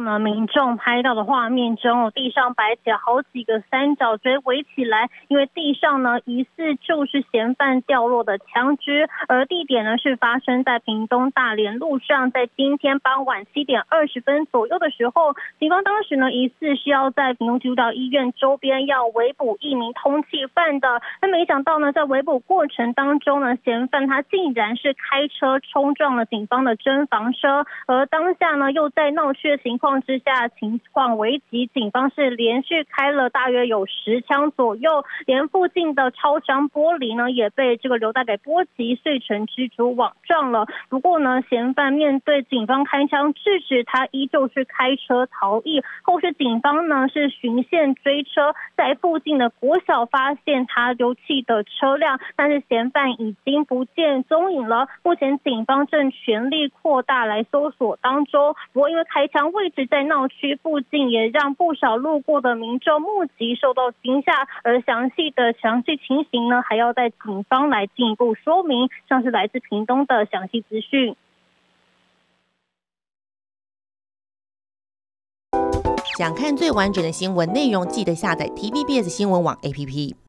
民众拍到的画面中，地上摆起了好几个三角锥围起来，因为地上呢疑似就是嫌犯掉落的枪支，而地点呢是发生在屏东大连路上，在今天傍晚7点20分左右的时候，警方当时呢疑似是要在屏东基督教医院周边要围捕一名通缉犯的，那没想到呢在围捕过程当中呢，嫌犯他竟然是开车冲撞了警方的侦防车，而当下呢又在闹区的情况之下，情况危急，警方是连续开了大约有10枪左右，连附近的超商玻璃呢也被这个流弹给波及碎成蜘蛛网状了。不过呢，嫌犯面对警方开枪制止，他依旧是开车逃逸。后续警方呢是循线追车，在附近的国小发现他丢弃的车辆，但是嫌犯已经不见踪影了。目前警方正全力扩大来搜索当中。不过因为开枪位置在闹区附近，也让不少路过的民众目击受到惊吓，而详细情形呢，还要在警方来进一步说明。像是来自屏东的详细资讯。 想看最完整的新闻内容，记得下载 TVBS 新闻网 APP。